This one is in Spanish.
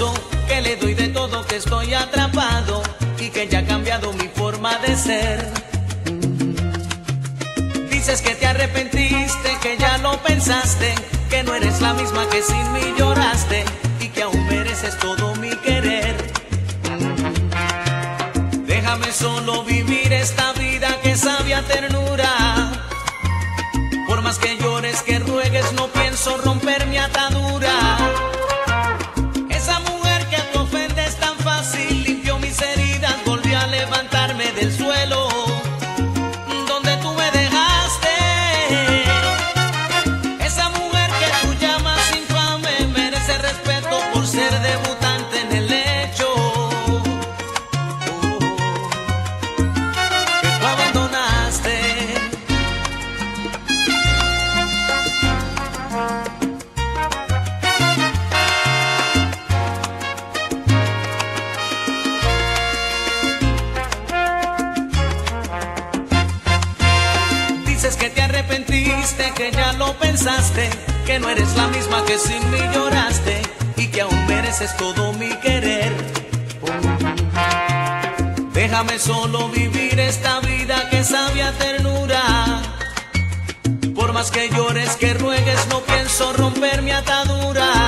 confieso que le doy de todo, que estoy atrapado y que ya ha cambiado mi forma de ser. Dices que te arrepentiste, que ya lo pensaste, que no eres la misma que sin mí lloraste y que aún mereces todo mi querer. Déjame solo vivir esta vida que sabe a ternura. Por más que llores, que ruegues, no pienso romper mi atadura. Esa mujer que te ofende es tan fácil, limpió mis heridas, volvió a levantarme del suelo donde tú me dejaste. Esa mujer que tú llamas infame merece respeto por ser debutante en el hecho que tú abandonaste. Dices que te arrepentiste, que ya lo pensaste, que no eres la misma que sin mí lloraste y que aún mereces todo mi querer. Déjame solo vivir esta vida que sabe a ternura. Por más que llores, que ruegues, no pienso romper mi atadura.